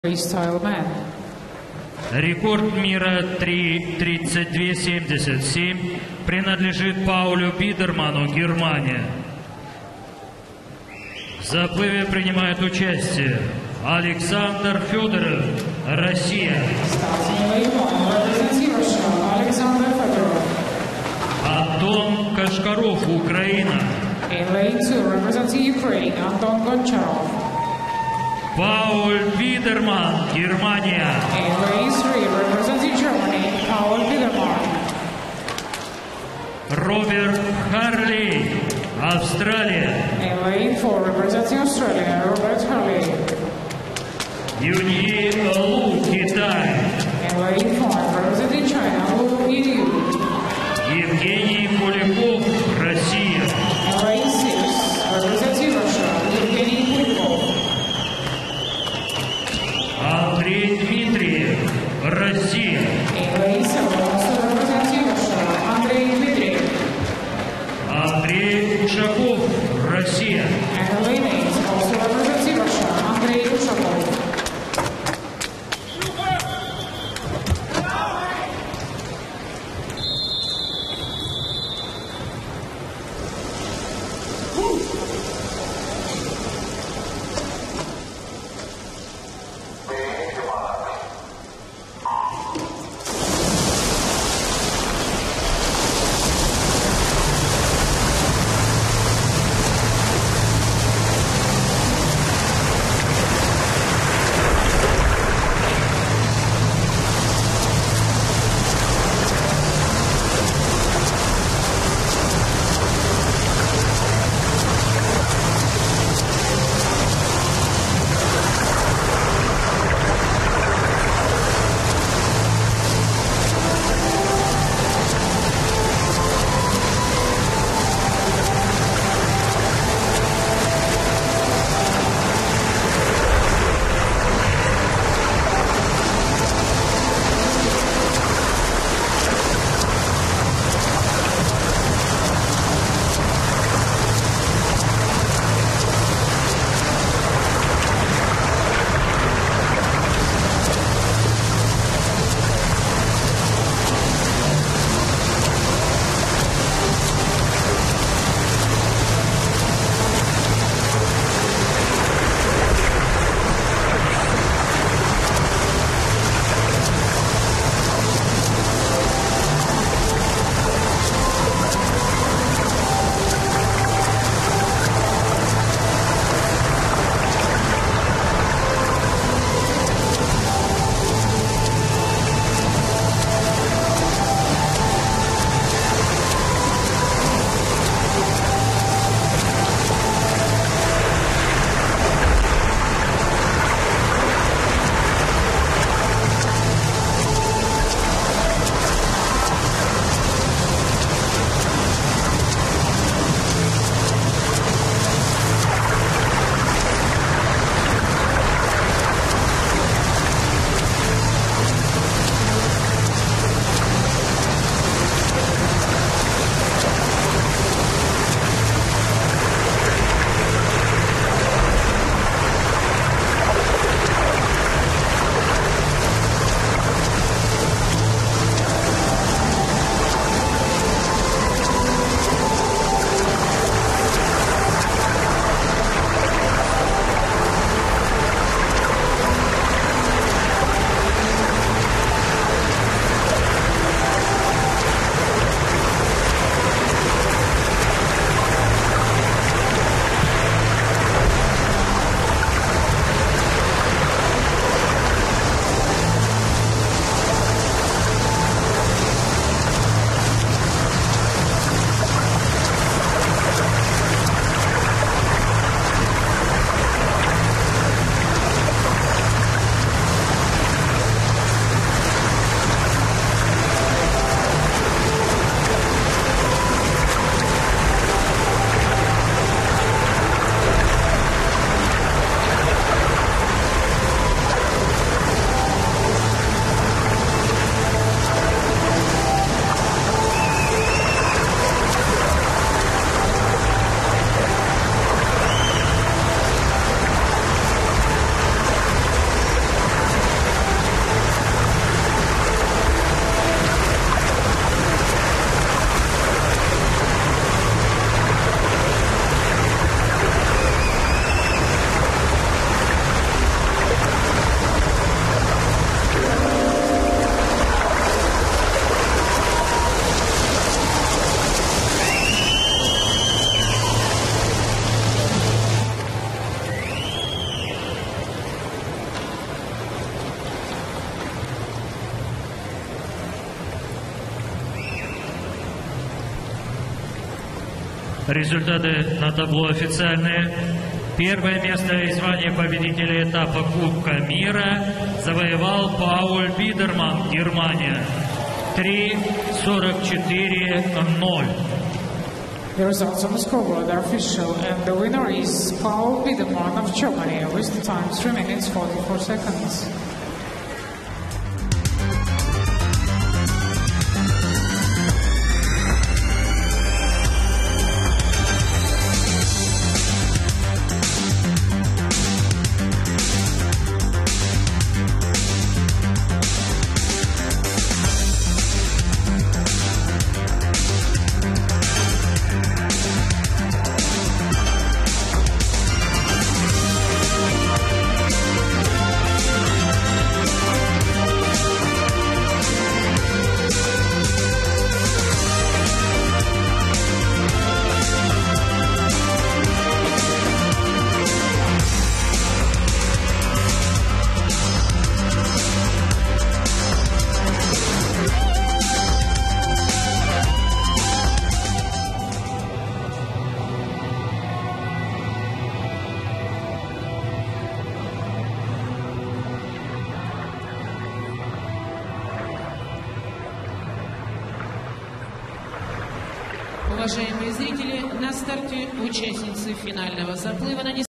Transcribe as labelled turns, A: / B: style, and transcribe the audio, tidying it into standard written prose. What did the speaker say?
A: freestyle man.
B: Рекорд мира 3:32.77 принадлежит Паулю Бидерману, Германия. В заплыве принимает участие Александр Федоров, Россия. Антон Кашкаров, Украина. Пауль Бидерман, Германия. Роберт Харли, Австралия. Юньи Лу, Китай. Евгений Куликов, Россия. Андрей Дмитриев, Россия. Андрей Ушаков, Россия. Результаты на табло официальные. Первое место и звание победителя этапа Кубка мира завоевал Пауль Бидерман, Германия. 3:44:0.
A: The results on the scoreboard are official, and the winner is Paul Biedermann of Germany with the time 3 minutes 44 seconds.
C: Уважаемые зрители, на старте участницы финального заплыва на